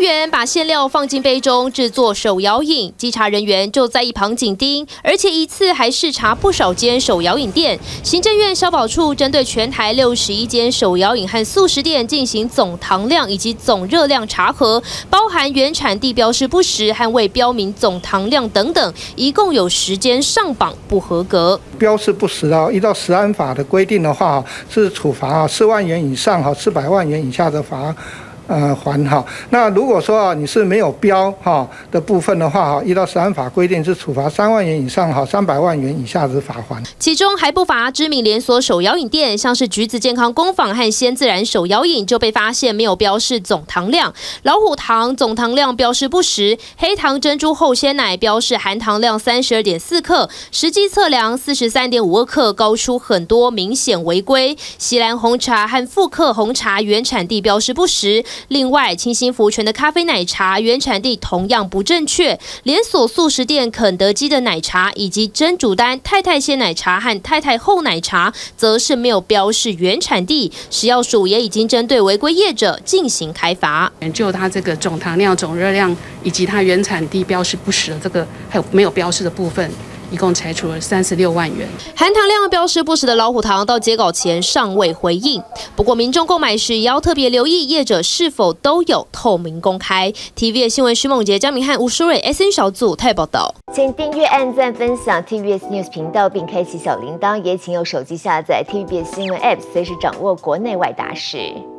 员把馅料放进杯中制作手摇饮，稽查人员就在一旁紧盯，而且一次还视察不少间手摇饮店。行政院消保处针对全台61间手摇饮和速食店进行总糖量以及总热量查核，包含原产地标示不实和未标明总糖量等等，一共有10间上榜不合格。 标示不实啊，依照食安法的规定的话，是处罚4万元以上400万元以下的罚。还哈。那如果说你是没有标的部分的话依照食安法规定是处罚3万元以上300万元以下之罚锾。 其中还不乏知名连锁手摇饮店，像是橘子健康工坊和鲜自然手摇饮就被发现没有标示总糖量，老虎堂总糖量标示不实，黑糖珍珠厚鲜奶标示含糖量32.4克，实际测量43.52克，高出很多，明显违规。锡兰红茶和复刻红茶原产地标示不实。另外，清新福全的咖啡奶茶原产地同样不正确，连锁速食店肯德基的奶茶以及真煮丹太太鲜奶茶和太太厚奶茶，则是没有标示原产地。食药署也已经针对违规业者进行开罚， 就它这个总糖量、总热量以及它原产地标示不实的这个还有没有标示的部分。一共裁处了36万元。 含糖量标示不实的老虎堂到截稿前尚未回应，不过民众购买时也要特别留意业者是否都有透明公开。TVBS 新闻徐梦杰、江明翰、吴淑蕊 SN 小组台报道。 请订阅、按赞、分享 TVBS News 频道，并开启小铃铛，也请用手机下载 TVBS 新闻 App， 随时掌握国内外大事。